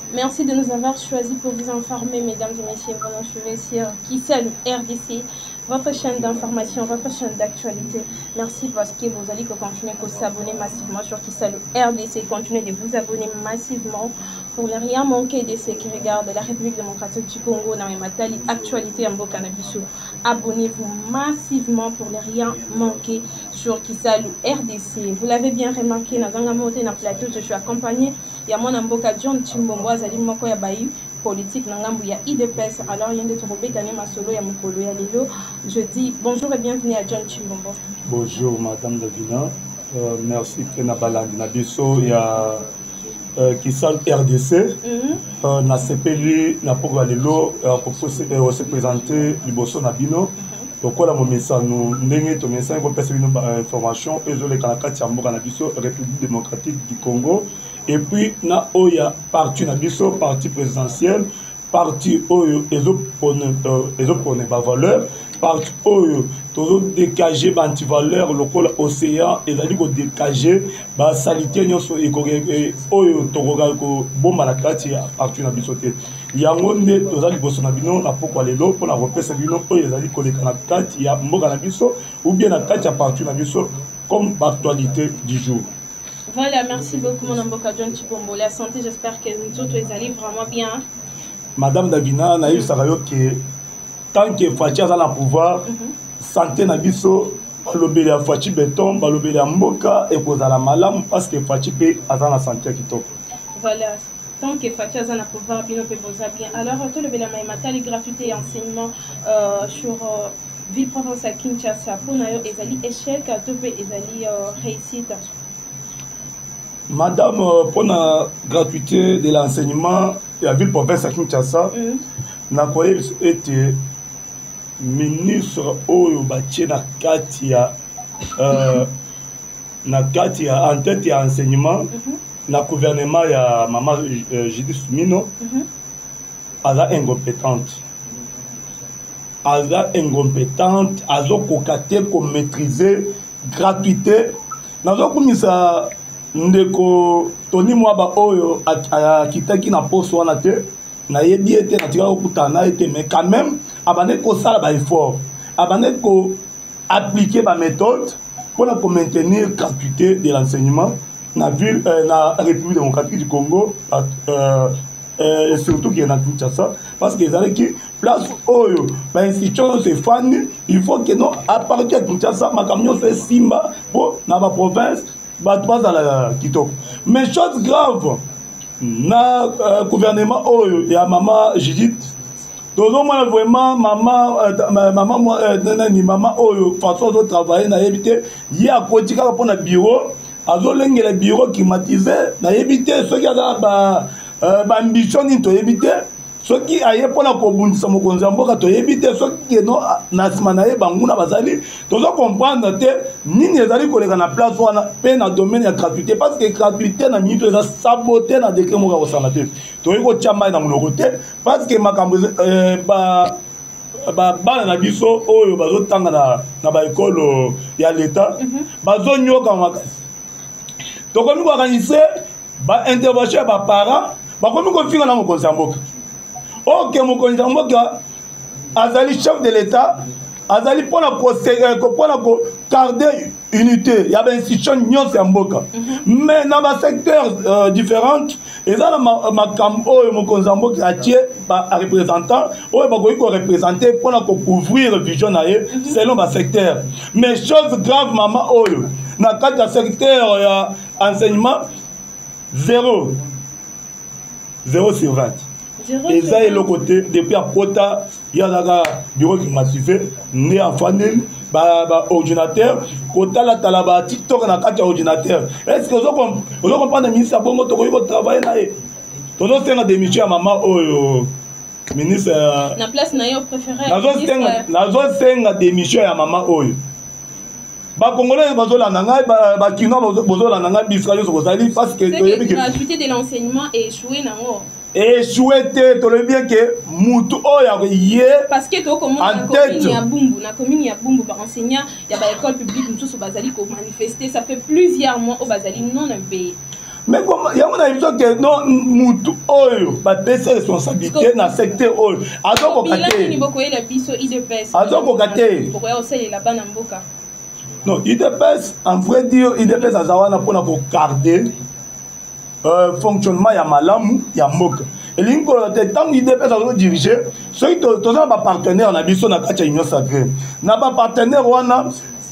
Merci de nous avoir choisis pour vous informer, mesdames et messieurs. Voilà, je vais sur Kissel RDC, votre chaîne d'information, votre chaîne d'actualité. Merci parce que vous allez continuer à s'abonner massivement sur Kissel RDC. Continuez de vous abonner massivement pour ne rien manquer de ce qui regarde la République démocratique du Congo dans les matériels actualité en Bocanabiso. Abonnez-vous massivement pour ne rien manquer sur Kissel RDC. Vous l'avez bien remarqué, dans un monté dans le plateau, je suis accompagné. Il y a mon amboka John Chimbombo azali moko ya bayi politique na ngambu ya IDPS. Alors yende tokobetani masolo ya mokolo ya lelo. Je dis bonjour et bienvenue à John Chimbombo. Bonjour madame Davina. Merci que na balandi na biso ya Kissel RDC. Na sepeli na poko lelo pour se présenter liboso na bino. Lokola momesa nous ndenge to mesa ko pesa bino information ezoleka na kati ya mboka na biso République démocratique du Congo. Et puis, na oya parti na biso, parti présidentiel, parti oyo ezopone ba valeur, parti oyo tozo dégager ba anti-valeur lokola océan ezali ko dégager ba salité nyonso oyo tokoka ko bomba na kati ya parti na biso te. Yango nde toza liboso na bino na pokwa lelo pona repesa bino oyo ezali koleka na kati ya mboka na biso ou bien na kati ya parti na biso comme actualité du jour. Voilà, merci beaucoup mon amboka John Chibombo. La santé, j'espère que nous tous allez vraiment bien. Madame Davina, naïf sarayo que tant que Fachi a la pouvoir, santé na biso, balobeli a Fachi béton, balobeli a mboka et pour la malam parce que Fachi peut avoir la santé qui top. Voilà. Tant que Fachi a la pouvoir, bien on peut bien. Alors, tout le bénin matériel gratuité et enseignement sur ville province à Kinshasa pour nayo ezali échec, tout peut ezali réussite. Madame, pour la gratuité de l'enseignement de la ville province à Kinshasa, na koye été ministre oyo batie na katia en tête ya enseignement na gouvernement ya maman Judith Mino aza incompétente. Azo kokate ko maîtriser gratuité. Nazo kumisa ndeko Tony Mwaba oyo akitaki na poste wana te na yebi ete na tika okutana ete mais quand même abane ko sala ba effort abane ko appliquer ba méthode pour la maintenir gratuité de l'enseignement na ville na République démocratique du Congo et surtout qui est dans Kinshasa parce que les qui place oyo ba institution se fan il faut que non à partir de Kinshasa ma camion fait simba pour na ba province. Mais chose grave, na gouvernement oyo ya maman Judith, toujours moi vraiment maman oyo façon de travailler na éviter y a côté ka pour na bureau, azo lenge le bureau climatisé na éviter ce qui a ba ambition ni to éviter ce qui a pour la kobundisa mokonzi mboka to éviter ce qui no na simana ye banguna bazali tozo comprendre te nini ezali koleka na place wana pe na domaine ya gratuité parce que gratuité na minute eza saboter na décret moka kosala te toyi ko chamba na monoko te parce que makambo bana na biso oyo bazotanga na ba école ya l'état bazonyoka makasi tokomi ko organiser ba intervention ba parents bakomi ko finga na mokonzi mboka. Ok, mon candidat, azali chef de l'État, azali pour la garder unité. Il y a une institution mais dans un secteur différent, et ça, mon candidat qui a représentant, représenter pour couvrir la vision selon le secteur. Mais chose grave, maman, dans le cadre du secteur enseignement, 0 sur 20. Et ça est le côté depuis à Kota, il y a un bureau climatisé, né en fanel, ordinateur, Kota la talaba, TikTok na kati ordinateur. Est-ce que vous comprenez le ministre Bongo Tokoyo travailler là? Tout le monde a démission à maman au ministre. La place n'a pas préféré. La zone 5 a démission à maman oyo. Ba Congolais bazolanda ngai ba Kinois bazolanda ngai biskayo sozali parce que la gratuité de l'enseignement est échouée nango. Échoué, tu le bien que Moutou Oya parce que tu as commune ya Bumbu par enseignant, il y a l'école publique, nous sommes basali pour manifester, ça fait plusieurs mois au basali non payé. mais comment il y a mon avis que non mutu oyo ba pesa responsabilité na secteur oyo azoko katé azoko katé non IDPS en vrai dire IDPS azawana pona ko garder fonctionnement ya malamu ya mboka elingo te tant IDPS azo diriger ceux qui toza ba partenaire na biso na kati ya union sacrée na ba partenaire wana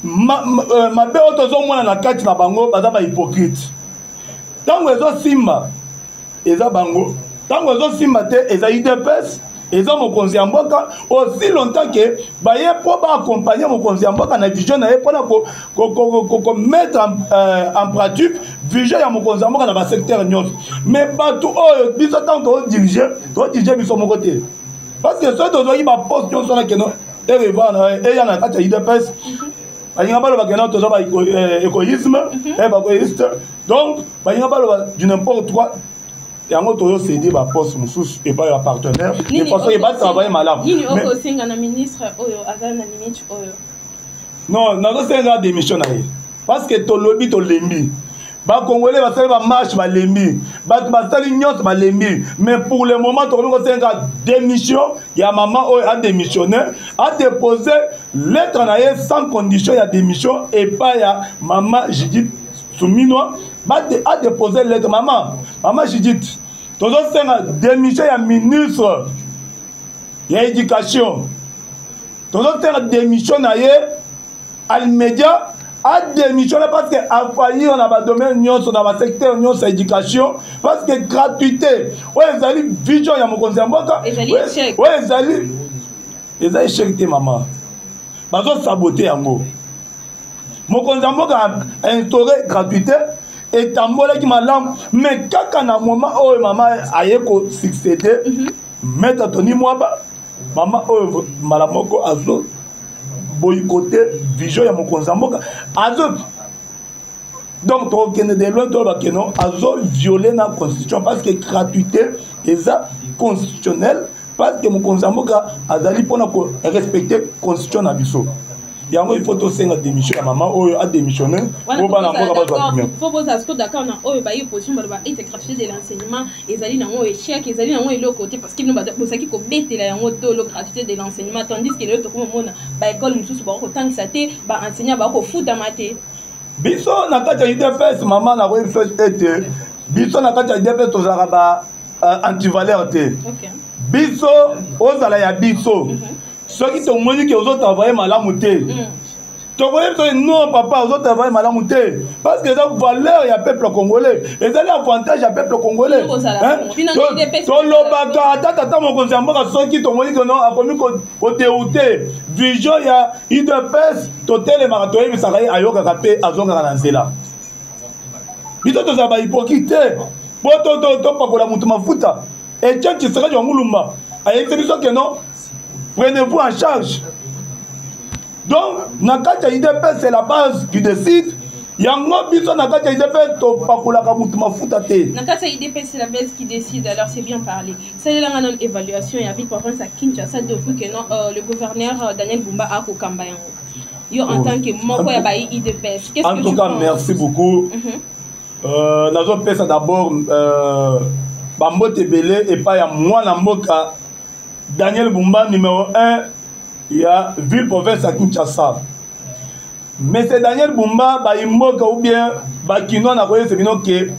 mabe oyo tozomona na kati na bango baza ba hypocrite ntango ezosimba eza bango ntango ezosimba te eza IDPS eza mokonzi ya mboka aussi longtemps que baye mpo baaccompagne mokonzi ya mboka na vision na ye mpona komettre en pratique vision ya mokonzi ya mboka na basecteur nyonso mais bato oyo biso ntango todirige biso moko te parce que soki tozwaki baposte nyonso wana keno eya na kati ya IDPS balinga baloba keno toza baégoïsme baégoïste donc balinga baloba du n'importe quoi yango tozo cédé ba poste mususu et pas ya partenaire de façon il va travailler malade nini oko senga na ministre oyo azana limite oyo non nazo senga démission na ye parce que to lobby to lembi ba congolais ba sali ba marche ba lembi ba sali nyot ba lembi mais pour le moment to ko senga démission ya maman oyo a démissionné a déposé lettre na ye sans condition ya démission et pas ya maman Judith Souminoa a déposé lettre maman Judith tozo senga démission ya ministre ya éducation tozo senga démission na ye Almedia a démissionné parce que a failli on a ba domaine nyonso na ba secteur nyonso éducation parce que gratuité ouais ezali vision ya mokonzi ya mboka ouais ezali échec te maman bazo saboter yango mokonzi ya mboka a instauré gratuité etambolaki malamu mais kaka na moment oyo mama aye ko succéder maître Tony Mwaba mama oyo mala moko azo boycotter vision ya mokonzi ya mboka azo donc tokende de loin to bakeno azo violer na constitution parce que gratuité eza constitutionnel parce que mokonzi ya mboka azali pona ko respecter constitution na biso yango il faut to senga démission ya maman oyo a démissionné pour bana mboka bazwa bien faut poser à ce d'accord na oyo ba position ba gratuité de l'enseignement ezali nango échec ezali nango elo côté parce que nous ba bosaki ko betela yango to lo gratuité de l'enseignement tandis que le to ko mona ba école mususu ba ko tangisa te ba enseignant ba ko futa mate biso na kati ya IDPS maman na ko biso ete biso na kati ya IDPS to zaka ba antivaleur te biso ozala ya biso soki tomoni ke ozo travailler malamu te tokoye to non papa ozo travailler malamu te parce que eza valeur ya peuple congolais ezali avantage ya peuple congolais tolobaka tata mokonzi ya mboka soki tomoni ke non akomi kodérouter vision ya IDPS totelemaka toyebisaka ye ayokaka mpe azongaka na nzela biso tozala bahypocrite te po topakola motu mafuta Etienne Tshisekedi wa Mulumba ayebisi biso ke non prenez-vous en charge. Donc, Nakata IDPS, c'est la base qui décide. Yango biso Nakata IDPS, to pakula kamutu mafuta te. Nakata IDPS, c'est la base qui décide. Alors, c'est bien parlé. C'est là une évaluation. Il y a ville province à Kinshasa depuis que le gouverneur Daniel Bumba a kokamba yango. Yo en tant que moko ya bayi IDPS. Qu'est-ce que tu penses? En tout cas, merci beaucoup. Nazo pesa d'abord Bambote Belé et pas ya moi na mboka. Daniel Bumba, numéro 1, il y a ville province à Kinshasa. Mais c'est Daniel Bumba, Baïmboka ou bien Bakino, on a connu ce bino que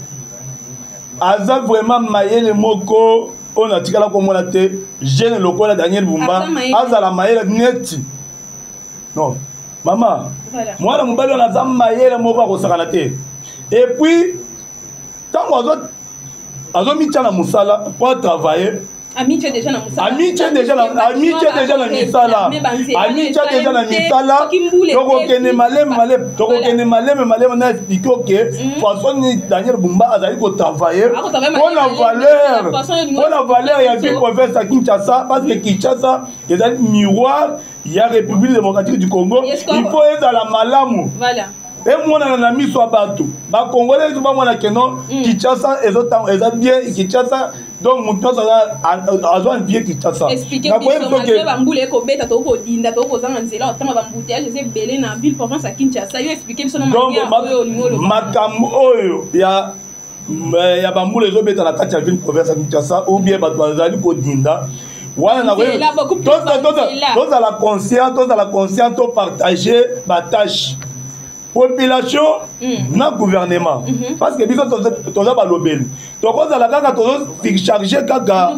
Aza vraiment maillé le moko, on a tiré la communauté, jeune local Daniel Bumba, Aza la maillé net. Non, maman, moi la Mumba, on a maillé le moko à Rosaranate. Et puis, quand on a mis la Moussala pour travailler, Amitié déjà na Moussala. Amitié déjà na Moussala. Amitié déjà na Moussala. Toko kene malem na expliquer que façon Daniel Bumba azali ko travailler. On a valeur ya vie province à Kinshasa parce que Kinshasa est miroir ya République démocratique du Congo. Il faut être à la malamu. Voilà. Et moi on a mis sur bateau. Ba Congolais ba moi na keno Kinshasa est bien Kinshasa. Donc, mon temps, a un vieux qui t'a ça. Expliquez-moi que Bamboule est bête, toko dinda, toko zanzela, autant bambouteage, je sais belé na ville province à Kinshasa. Yo expliquez-moi donc, Makambo, il y a mais ya bambula ezobeta na kati ya ville province ya Kinshasa ou bien bato bazali kodinda wana tozala conscient to partager batâche population na gouvernement parce que biso toza balobeli tokozala kaka tozocharge kaka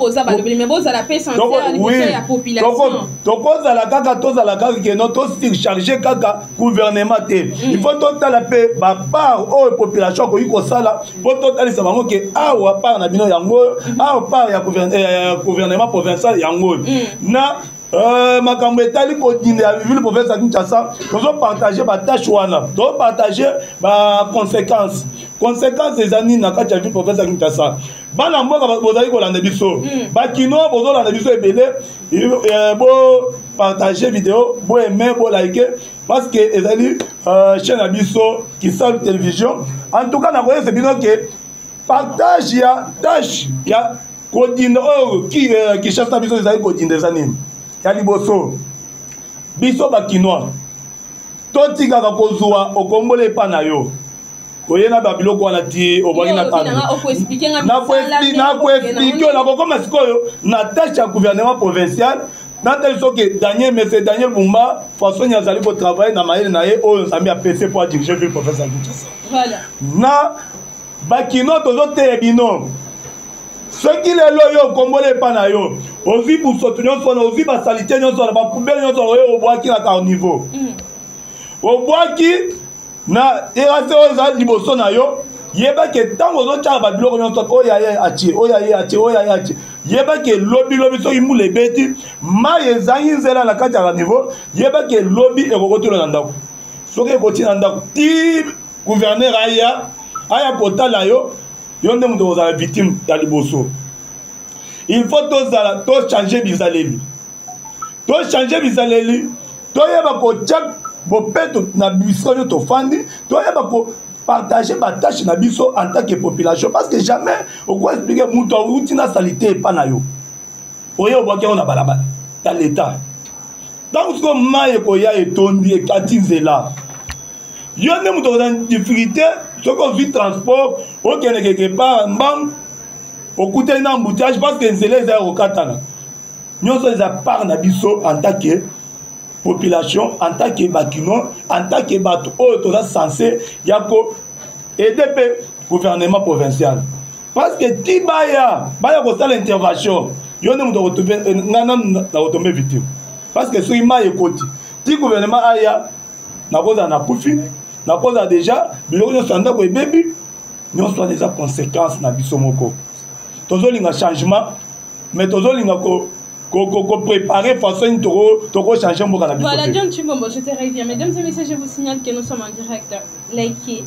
tokozala kaka keno tocharge kaka gouvernement te il faut totala mpe bapart oyo population akoki kosala mpo totalisa bango ke awa part na bino yango awa part ya gouvernement provincial yango na makambo etali kodinde ya ville province ya Kinshasa tozopartage batâche wana tozopartage baconséquence eza nini na kati ya ville province ya Kinshasa bana mboka bozali kolanda biso bakino bozolanda biso ebele bopartage video boaime bolike parce que ezali chaîne ya biso Kissalu télévision en tout cas nakoyesa bino ke partage ya tâche ya kodinda oyo Kinshasa biso ezali kodinda eza nini ya liboso biso bakinois totikaka kozwa okombola epa na yo oyena babiloko wana ti obwaki na nakoexplike nakokoma sikoyo na tâche ya gouvernement provincial natali soki Daniel Bumba façon azali kotravaille na mayele na ye oyo nzambe apesi mpo adirige ville province ya Kinshasa na bakinois tozoteya bino soki lelo yo okombola epa na yo ozwi busoto nyonso wana ozwi basalite nyonso wana bapoubele nyonso wana oyo obwaki na carniveau obwaki na erase oyo eza liboso na yo yebaki ntango ozotyaka babiloko nyonso oyo aye atie oyo aye atie oyo aye atie yebaki elobi soki mbula ebeti mai ezangi nzela na kati ya carniveau yebaki elobi ekokotula na ndako soki ekoti na ndako ti gouverneur aya kotala yo nde moto kozala victime ya liboso il faut tochange bizaleli toyeba kotia bopeto na biso oyo tofandi toyeba kopartage batâche na biso en tant que population parce que jamais okoexplike moto awuti na salite epa na yo oye obwaki yango na balabala ya l'état ntango siko mai ekoya etondi ekati nzela yo nde moto okozala difficulté soki ozwi transport okende quelque part mbangu okuteli na embouteillage parce que nzela eza ya kokatana nyonso eza part na biso en tant que population en tant que bakino en tant que bato oyo toza censé ya ko aider mpe gouvernement provincial parce que ti baya kosala intervention yo nde moto ngana na kotombe victime parce que soki mai ekoti ti gouvernement aya nakozala na kufi nakozala déjà biloko nyonso ya ndako ebebi nyonso wana eza conséquence na biso moko tozolinga changement mais tozolinga préparer façon toko changer mboka na biso. Voilà, John Chimbombo, je te reviens. Mesdames et messieurs, je vous signale que nous sommes en direct. Likez,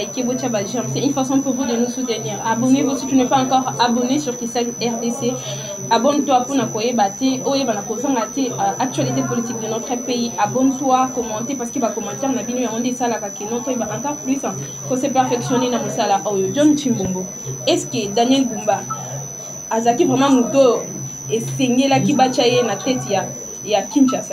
c'est une façon pour vous de nous soutenir. Abonnez-vous si tu n'es pas encore abonné sur Kissalu RDC. Abonne-toi pour n'akoye bâti, oye bana kozanga te actualité politique de notre pays. Abonne-toi, commentez parce qu'il va commenter on a bien on dit ça la kakeno toi il va encore plus faut se perfectionner dans musala. Oh John Chimbombo. Est-ce que Daniel Bumba azaki vraiment muto et saigner la kibachaye na tête ya Kinshasa?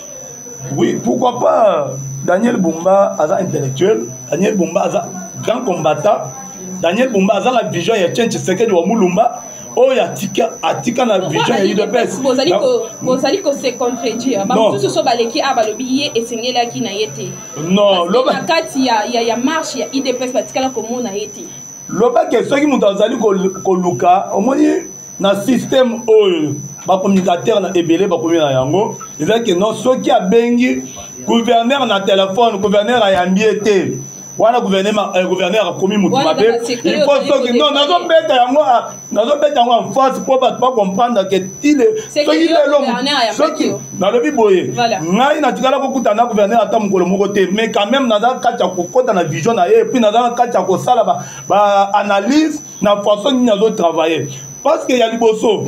Oui, pourquoi pas. Daniel Bumba aza intellectuel, Daniel Bumba aza grand combattant, Daniel Bumba aza la vision ya Etienne Tshisekedi wa Mulumba. Oh ya atika na vision ya UDPS. Bozali ko se contredire. Ba tout so baleki abalobi et saigner la ki na yete. Non, loba kati ya marche ya UDPS batikala komo na yete. Loba ke soki mutu azali koluka omoni na système oyo ba communicateur na ebele ba komi na yango ezali ke non soki abengi gouverneur na téléphone gouverneur ayambi te wana gouverneur akomi mutu mabe il faut soki non nazobeta yango en face pour pas comprendre que tile soki lelo soki nalobi boye ngai natikala kokuta na gouverneur ata mokolo moko te mais quand même naza kati ya kokota na vision na ye puis naza kati ya kosala ba analyse na façon nini nazotravailler parce que ya liboso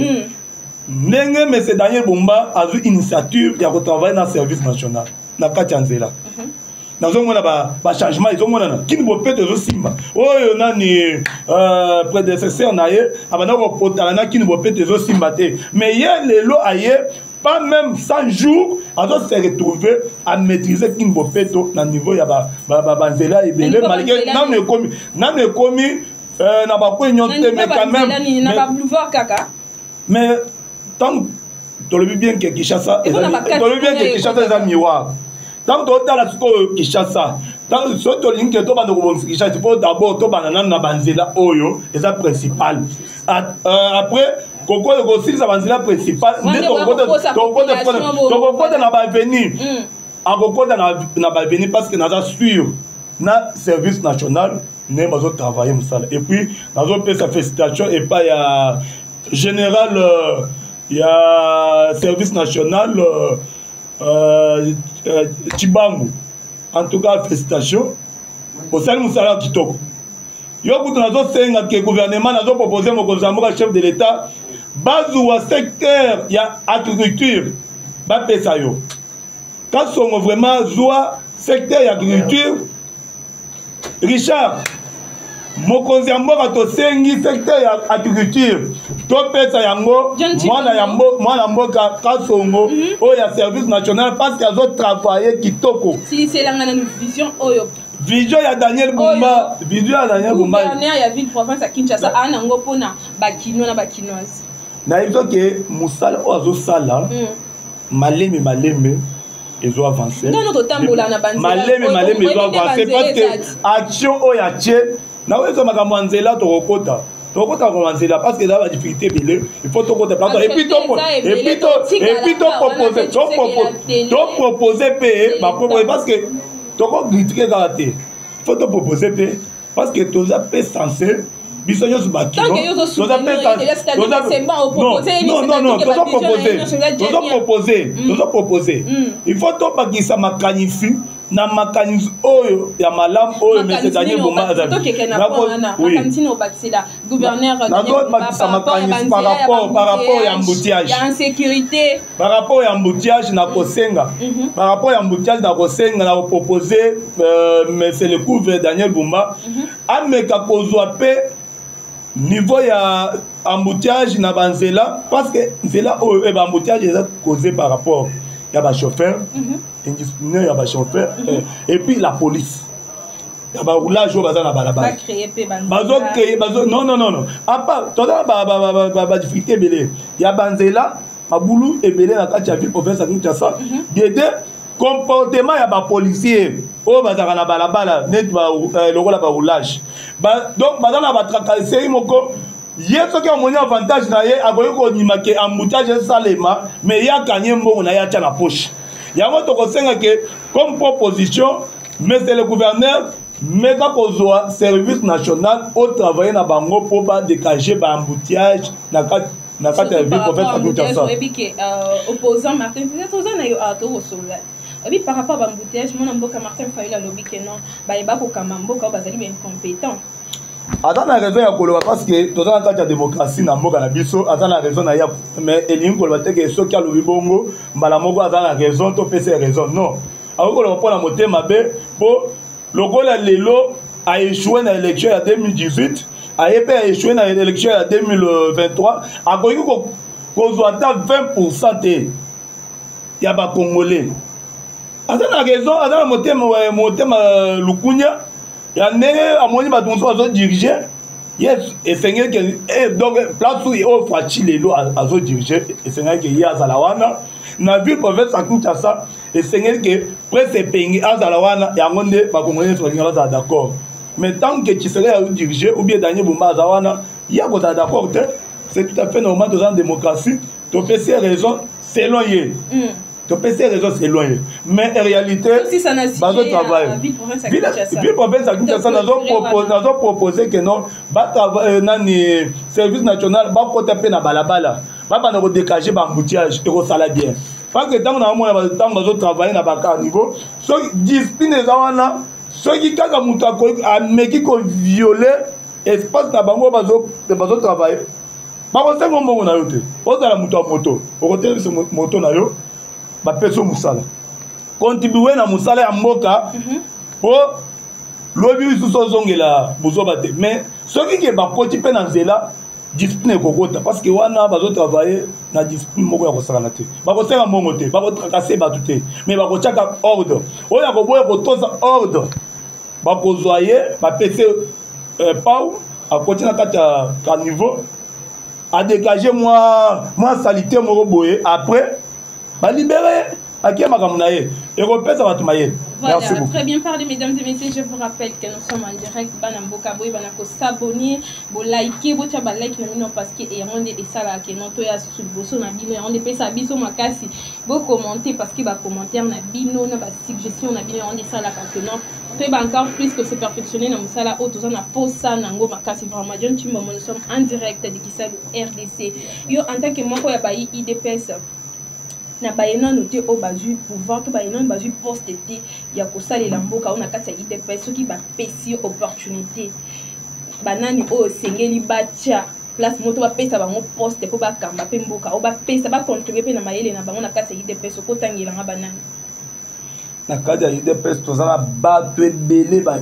ndenge M. Daniel Bumba a eu initiative ya kotravailler na service national na kati ya nzela nazomona ba changement ezomona kini bopeto ezosimba oyo nani prédécesseur na ye abana kopotala na kini bopeto ezosimba te mais ye lelo aye pas même 100 jours à se retrouver à maîtriser kini bopeto na niveau ya ba nzela ebele malgré nan ekomi n'a pas quoi ignorer mais quand même mais tant que le bien que Kinshasa est un miroir tant que tu as la score Kinshasa tant que ce que tu as dans Kinshasa il faut d'abord to banana na banzela oyo c'est ça principal après koko aussi ça banzela principal mais ton côté na ba venir na ba venir parce que na sûr na service national ne bazo travailler musala et puis nazo pe sa félicitation et pas ya général il y a service national Chibangu en tout cas félicitations au salut musala kitoko yo kutu nazo senga que gouvernement nazo proposer mo kozamboka chef de l'état bazwa secteur ya agriculture ba pesa yo quand sont vraiment zwa secteur ya agriculture Richard mokonzi ya mboka tosengi secteur ya agriculture topesa yango mwana mboka kasongo oyo ya service national parce que azo travailler kitoko si c'est la vision oyo vision ya Daniel Bumba gouverneur ya ville province à Kinshasa anango pona bakino na bakinoise na hivyo ke musala oyo azosala malembe ils ont avancé. Malé ils ont avancé parce que action oya tché na wezo makambo anzela tokota komanzela parce que là la difficulté belé il faut tokota plateau et puis proposer payer parce que toko critiquer karaté il faut te proposer payer parce que tu as pas censé bisogno su bakino proposer il faut to bakisa makanifi na makanisi oyo ya malamu oyo monsieur Daniel Bumba par rapport ya embouteillage par rapport ya embouteillage na kosenga par rapport ya embouteillage na kosenga na proposer monsieur le couvre Daniel Bumba ameka kozwa pe niveau ya embouteillage na banzela parce que nzela oyo e embouteillage est causé par rapport ya ba chauffeur indiscipliné ya ba chauffeur et puis la police ya ba roulage oyo baza na balabala bazo non à part toda ba difficulté belé ya banzela mabulu ebele na kati ya ville province ya Kinshasa d'aider comportement ya ba policier oyo bazaka na balabala net ba lokola ba roulage donc baza na ba tracasserie moko ye soki amoni avantage na ye akoki konima ke embouteillage esalema mais ya kanye mbongo na ye atya na poche yango tokosenga ke comme proposition monsieur le gouverneur meka kozwa service national au travailler na bango mpo badégager ba embouteillage na kati ya ville province ya Kinshasa opposant Martin toza na yo tokosola oui par rapport à l'embouteillage mon mboka Martin Fayulu lobi que non ba ko kamamboka bazali bien compétent Attends, raison ya koloba parce que dans la carte de démocratie na mboka na biso attends raison na ya mais elingi koloba te que soki alobi bongo mbala moko attends raison to pese raison non akoloba pona motema be po lokola lelo a échoué na élection ya 2018 a échoué na élection ya 2023 akoki kozwa ata 20% te ya ba congolais attends raison attends motema lukunya ya ndenge amoni bato mosusu azodirige yes esengeli ke donc place oyo faci lelo azodirige esengeli ke ye azala wana na ville province ya Kinshasa esengeli ke presque epengi azala wana yango nde bakongolais nyonso balinga bazala d'accord mais tant que Tshisekedi azodirige ou bien Daniel Bumba aza wana ye akozala d'accord te c'est tout à fait normal toza na démocratie topesi raison selon ye topesi raison selon ye mais en réalité bazo travailler ville province ya Kinshasa nazo proposer que non batravaille nani service national bakota mpe na balabala babanda kodégager baembouteillage ekosala bien parce que ntango naomona ntango bazotravaille na bacarniveau soki discipline eza wana soki kaka moto ameki koviole espace na bango bazotravaille bakosenga mbongo na yo te ozala moto ya moto okotelisa moto na yo bapeso musala contribuer na musala ya mboka po lobi lisusu ozongela bozoba te mais soki ke bakoti mpe na nzela discipline ekokota parce que wana bazotravaille na discipline moko ya kosakana te bakosenga mbongo te bakotrakase bato te mais bakotiaka ordre oyo ya koboya kotoza ordre bakozwa ye bapese pau à continuer à niveau, à dégager moi salité mon boye après, bah libérer, à qui m'a ramené, et repère ça va te mailler. Voilà, très bien parlé, mesdames et messieurs. Je vous rappelle que nous sommes en direct. Banamboka boy, banako s'abonner, bo liker, bo tcha ba like na mino parce que et on est ça là que non to ya sur le bosso na bino, on est pesa biso makasi, bo commenter parce que ba commentaire na bino na ba suggestion na bino, on est ça là que non. To ba encore plus que c'est perfectionné na musala auto ça na posa na ngo makasi vraiment. John Timbo, nous sommes en direct de Kissalu RDC. Yo en tant que moi ko ya ba IDPS na bayena noté au bazu pouvoir to bayena bazu poste té ya ko salela mboka on a kati ya IDPS soki ba pesi opportunité banani o sengeli bacha place moto ba pesa bango poste po ba kamba pe mboka o ba pesa ba contribuer pe na mayele na bango na kati ya IDPS ko tangela nga banani na kati ya IDPS to zana ba to belé ba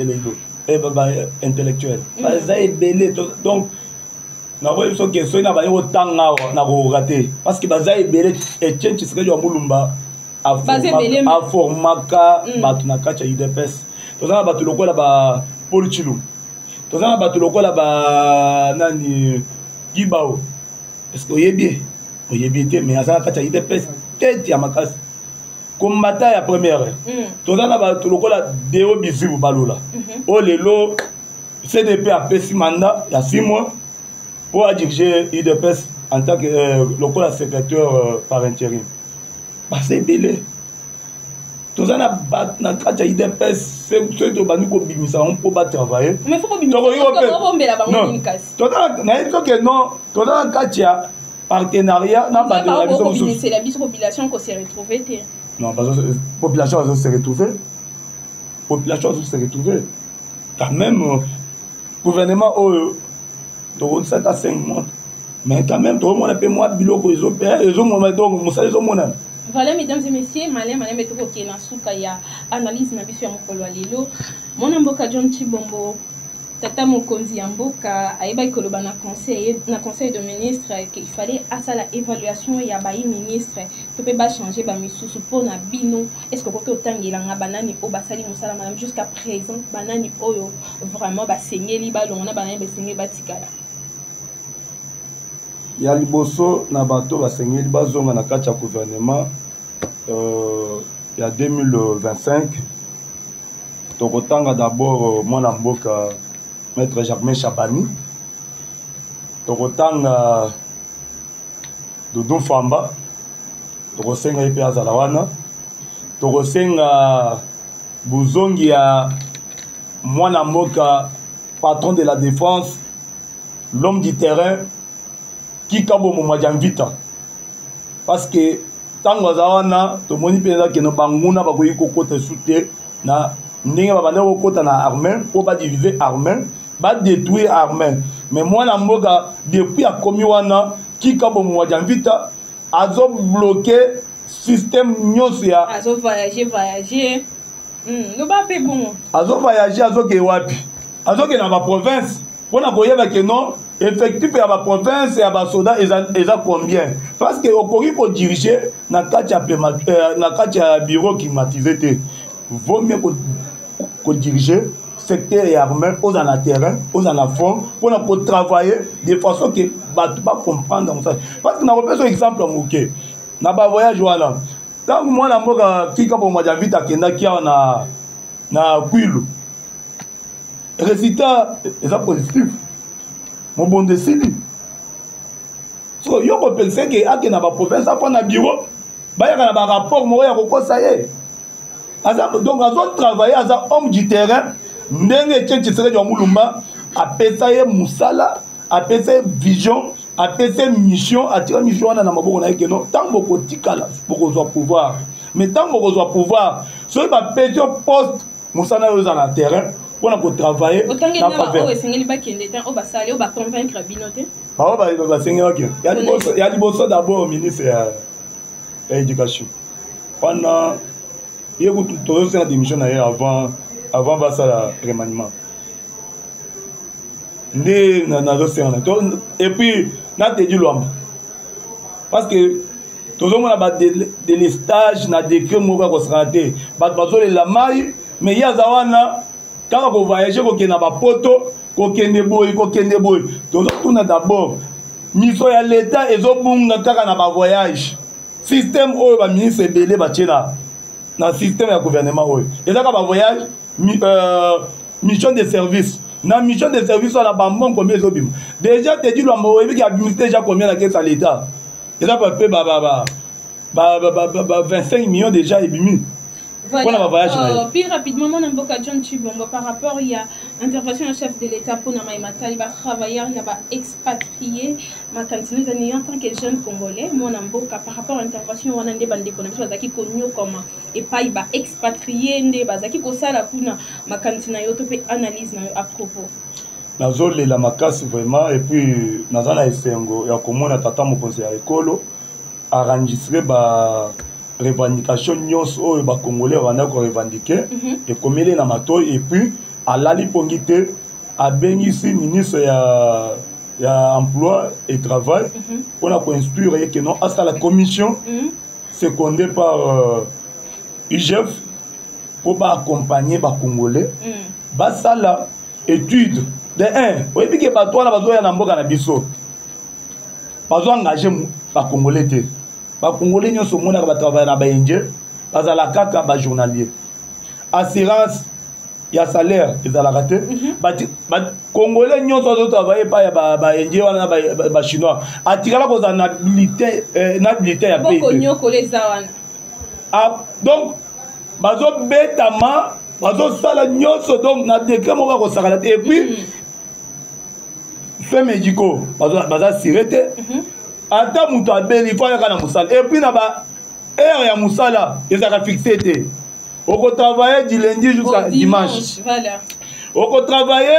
intellectuel ba za belé donc na voye so ke so na ba yo tanga na ko rater parce que baza ebele et change ce que yo mulumba a formaka batu na kacha IDPS to za batu lokola ba Paul Chilum to za batu lokola ba nani Gibao est-ce que oyebi te mais asa kacha IDPS tete ya makasi combattant ya première to za batu lokola Deo Bizibu balola o lelo CDP a pesi mandat ya 6 mois pour diriger IDPS en tant que local secrétaire par intérim. C'est belé. Tout ça na kati ya IDPS, c'est que bani ko bimisa on peut pas travailler. Mais faut pas bimisa. Non. Tout ça na dit que non, tout ça na kati ya partenariat na ba de la vision. C'est la population qui s'est retrouvée. Non, parce que population va se retrouver. Population va se retrouver. Quand même gouvernement donc ça à 5 mois mais quand même tout le monde peut moi biloko ils ont payé ils ont mon donc mon salaire mon âme. Voilà mesdames et messieurs, malin metoko ki na suka ya analyse na biso ya mokolo lelo mona mboka John Chibombo tata mokonzi ya mboka ayeba koloba na conseil de ministre qu'il fallait asala évaluation ya ba ministre to pe ba changer ba misusu pour na bino est-ce que koto tangela nga banani o basali musala madame jusqu'à présent banani oyo vraiment ba sengeli ba longona banani ba sengeli ba tikala ya liboso na bato basengeli bazonga na kati ya gouvernement ya 2025 tokotanga d'abord mwana mboka maître Germain Chabani tokotanga Doudou Famba tokosenga ye mpe azala wana tokosenga buzongi ya mwana mboka patron de la défense l'homme du terrain Kikabo Momadianvita parce que tango azawana tomoni penza ke no banguna bakoyi kokota sute na ndenge babanda kokota na armée pour ba diviser armée ba détruire armée mais moi na mboka depuis a komi wana Kikabo Momadianvita azo bloquer système nyonso ya azo voyager no ba pe bon azo voyager azo ke wapi azo ke na ba province pona koyeba ke non effectif ya ba province ya ba soda eza combien parce que okoki ko diriger na kati ya bureau climatisé te vaut mieux ko diriger secteur ya armée aux en terrain aux en fond pour na ko travailler de façon que ba comprendre ça parce que na repère un exemple moké na ba voyage wala tant moi na mboka Kikabo Momadianvita kenda kia na Kwilu résultat est positif mon bon décide so yo ko penser que ake na ba province apa na bureau ba ya na ba rapport mo ya ko kosa ye donc azo travailler aza homme du terrain ndenge tchenchi sere jo mulumba apesa ye musala apesa vision apesa mission atira mission na maboko na yeke no tant boko tikala boko zo pouvoir mais tant boko zo pouvoir so ba pese poste musana yo za na terrain pour na ko travailler na faveur esengeli ba kende tan o ba sali o ba convaincre binote ba sengeli ya liboso d'abord ministre ya éducation pendant il y a tout ça démission avant ba ça remaniement né na et puis na te dit l'homme parce que tout le monde a des stages na décret mo ko santé ba bazo la mai mais il y a zawana quand on voyage ko na ba poto kokende boy tozotuna d'abord miso ya l'État ezobunga kaka na ba voyage système oyo ba ministre ebele batie na système ya gouvernement oyo ezaka ba voyage mission de service na mission de service wala bambon combien ezobima déjà te dit lwamba oyebi ki abimisi déjà combien na caisse à l'État eza pape 25 millions déjà ebimi. Voilà. Puis rapidement, mon amboka John Chibombo, par rapport il y a intervention du chef de l'État pour Namaïmata, il va travailler, il va expatrier ma cantine en tant que jeune congolais, mon amboka par rapport à l'intervention on a des bandes économiques, bazaki connu comment et pas il va expatrier des bazaki kosa la kuna ma cantine yo topé analyse à propos. Nazole la makasi vraiment et puis nazana esengo ya komona tata mokonzi ya ekolo enregistrer ba revendication nyonso oyo ba congolais bana ko revendiquer et comme il est na matoy et puis alali pongité a bengisi ministre ya emploi et travail on a construire que non hasta la commission secondée par IGF pour ba accompagner ba congolais ba sala étude de un oyebi ke bato wana bazoya na mboka na biso bazo engagé ba congolais te. Les Congolais nyonso monaka batravailler na baindien bazala kaka ba journalier assurance ya salaire ezalaka te ba Congolais nyonso bazo travailler pa ya ba indien wana ba chinois atikala kozala na habilité ya pays donc bazo betama bazo sala nyonso donc na décret moko kosakala te et puis fait médicaux baza sirete ata muto abeli il faut yaka na musala et puis na ba heure ya musala ezaka fixé te oko travailler du lundi jusqu'à dimanche voilà oko travailler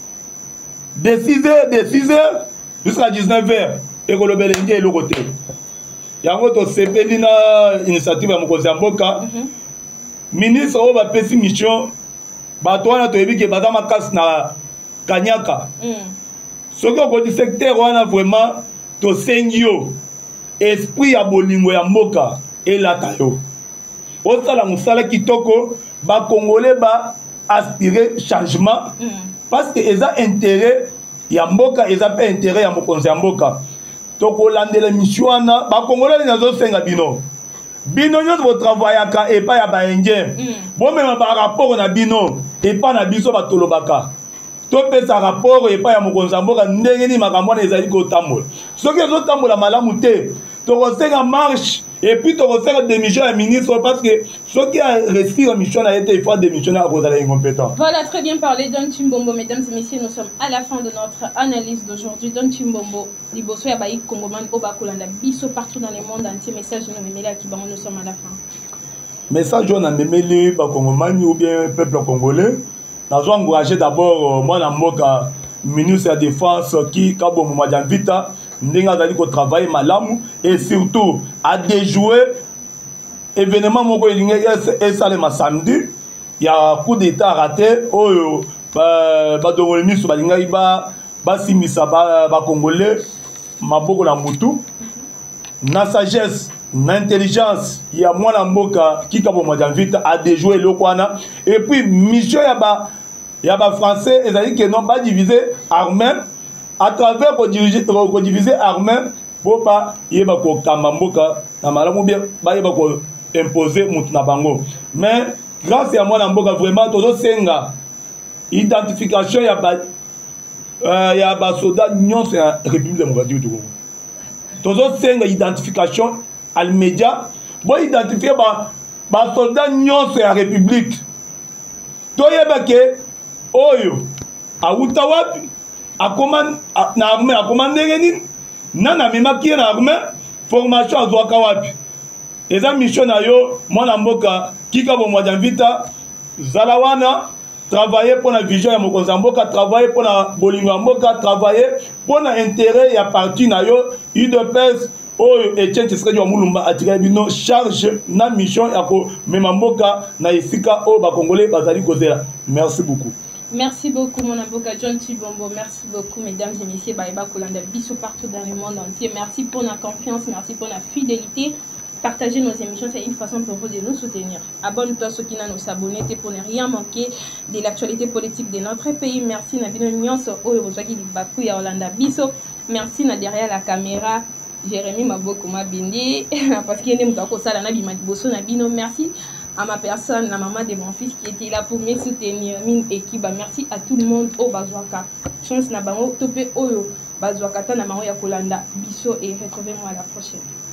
de 6h jusqu'à 19h et ko lobele nje eloko te yango to sepeli na initiative ya mokonzi ya mboka ministre oyo bapesi mission bato wana toyebi ke baza makasi na kanyaka soki okoti secteur wana vraiment to sengio esprit ya bolingo ya mboka elata yo osala musala kitoko ba congolais ba aspirer changement parce que eza intérêt ya mboka eza pe intérêt ya mokonzi ya mboka to kolandela mission wana ba congolais nazo senga bino nyonso bo travaillaka epa ya ba indien bomema ba rapport na bino epa na biso batolobaka topesa rapport epa ya mokonzi ya mboka ndenge nini makambo wana ezali kotambola soki ezotambola malamu te tokosenga marche et puis tokosenga démission ya ministre parce que soki aresire mission na ye te il faut démissionner akozala incompétent. Voilà, très bien parlé Don Chimbombo. Mesdames et messieurs, nous sommes à la fin de notre analyse d'aujourd'hui. Don Chimbombo, liboso ya baïk kongoman obakolanda biso partout dans le monde entier. Message de nous à Kibango, nous sommes à la fin. Message on a memeli ba kongomani ou bien peuple congolais. Nous avons encouragé d'abord moi na mboka ministre de la défense qui kabo mwa vita ndinga dali ko travailler malamu et surtout à déjouer événement moko elinga et salema samedi il y a coup d'état raté oyo ba dongole miso balinga ba simisa ba congolais maboko na mutu na sagesse na intelligence il y a moi na mboka qui kabo mwa vita à déjouer le kwana et puis mission ya ba français ezali que non pas diviser armée à travers ko diviser armée pour pas yeba ko kamba mboka na malamu bien ba yeba ko imposer mutu na bango mais grâce à moi na mboka vraiment tozo senga identification ya ba soldats nyonso ya République démocratique du Congo tozo senga identification al média bo identifier ba soldats nyonso ya République toyeba ke oyo auta wapi akomande na armée akomande ngeni nana memaki na armée formation azwaka wapi eza mission na yo mwana mboka kika bo mwa vita zalawana travailler pour la vision ya mokonzi mboka travailler pour la bolingo ya mboka travailler pour na intérêt ya parti na yo UDPS oyo Etienne Tshisekedi wa Mulumba atika bino charge na mission ya ko mema mboka na esika o ba congolais bazali kozela. Merci beaucoup. Merci beaucoup, mon avocat John Chibombo. Merci beaucoup, mesdames et messieurs. Baïba Kolanda Bissou partout dans le monde entier. Merci pour la confiance, merci pour la fidélité. partager nos émissions, c'est une façon pour vous de nous soutenir. Abonne-toi ceux qui n'ont nous s'abonner pour ne rien manquer de l'actualité politique de notre pays. Merci Nabino Nyonso Oyobosaki Bakou ya Olanda Biso. Merci na derrière la caméra Jérémy Maboko Mabindi parce qu'il y a des gens ça na bima boso Nabino. Merci à ma personne, la maman de mon fils qui était là pour me soutenir, mine équipe. Merci à tout le monde au Bazouaka. Chance na bango topé oyo Bazouaka ta na mango ya Kolanda Biso et retrouvez-moi à la prochaine.